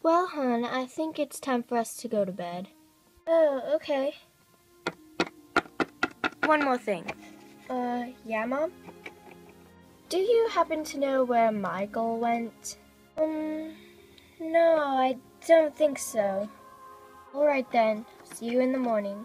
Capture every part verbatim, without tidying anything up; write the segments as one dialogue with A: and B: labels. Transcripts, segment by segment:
A: Well, hon, I think it's time for us to go to bed. Oh, okay. One more thing. Uh, yeah, Mom? Do you happen to know where Michael went? Um, no, I don't think so. All right then. See you in the morning.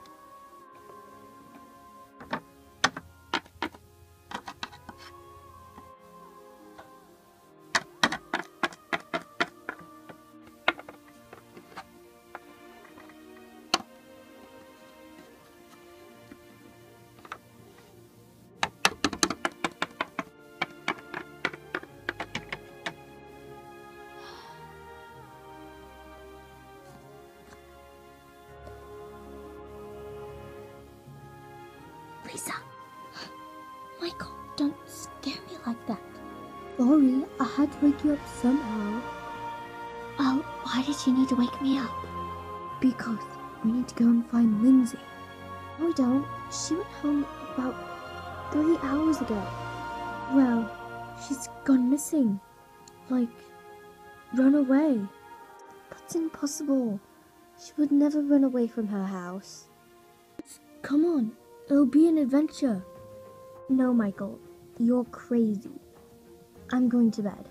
B: Lisa! Michael, don't scare me like that. Sorry, I had to wake you up somehow. Oh, why did you need to wake me up? Because we need to go and find Lindsay. No, we don't. She went home about three hours ago. Well, she's gone missing. Like, run away. That's impossible. She would never run away from her house. Come on, it'll be an adventure. No, Michael, you're crazy. I'm going to bed.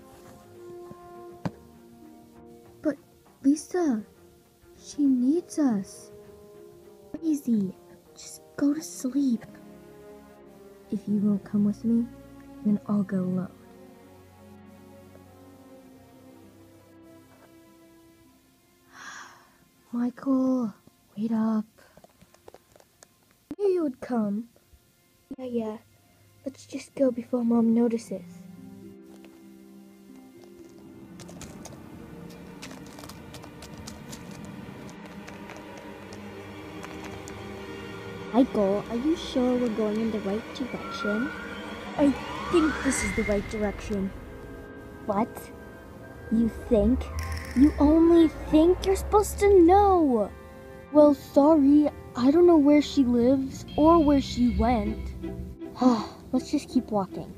B: But, Lisa, she needs us. Crazy. Just go to sleep. If you won't come with me, then I'll go alone. Michael, wait up.
A: I knew you would come. Yeah, yeah. Let's just go before Mom notices.
B: Michael, are you sure we're going in the right direction? I think this is the right direction. What? You think? You only think? You're supposed to know! Well, sorry, I don't know where she lives or where she went. Let's just keep walking.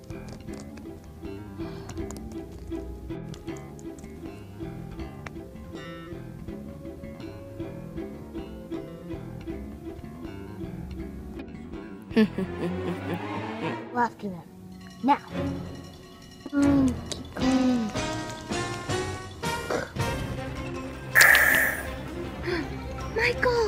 B: Go after them. Now. Oh, keep going. Michael!